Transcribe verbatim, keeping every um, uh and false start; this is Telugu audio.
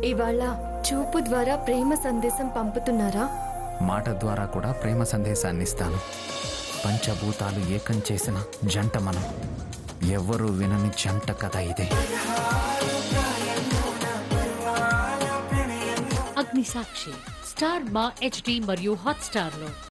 ఇవాళ చూపు ద్వారా ప్రేమ సందేశం పంపుతున్నారా? మాట ద్వారా కూడా ప్రేమ సందేశాన్ని ఇస్తాను. పంచభూతాలు ఏకం చేసిన జంట మనం. ఎవ్వరూ వినని జంట కథ ఇదే. అగ్నిసాక్షి స్టార్ మా హెచ్డి మరియు హాట్ స్టార్ లో